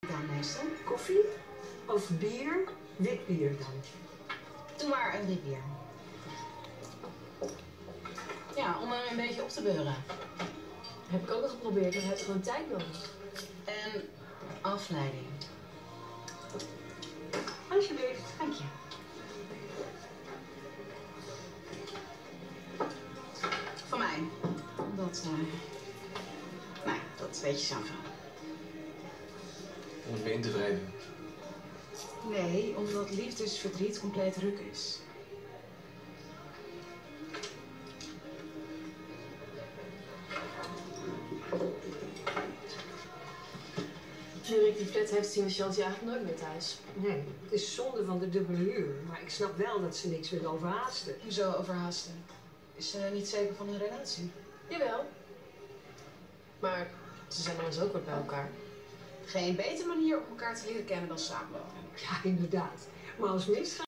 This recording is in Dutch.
Dan meestal? Koffie of bier? Wit bier dan. Doe maar een wit bier. Ja, om er een beetje op te beuren. Heb ik ook nog geprobeerd, maar hij heeft gewoon tijd nodig. En afleiding. Alsjeblieft. Dank je. Van mij. Dat, nou, dat weet je zelf wel. Om het me in te wrijven. Nee, omdat liefdesverdriet compleet ruk is. Nu Rick die flat heeft, zien we Chanty eigenlijk nooit meer thuis. Nee, het is zonde van de dubbele huur. Maar ik snap wel dat ze niks wil overhaasten. Hoezo overhaasten? Is ze niet zeker van hun relatie? Jawel. Maar ze zijn anders ook weer bij elkaar. Geen betere manier om elkaar te leren kennen dan samenwonen. Ja, inderdaad. Maar als misgaat...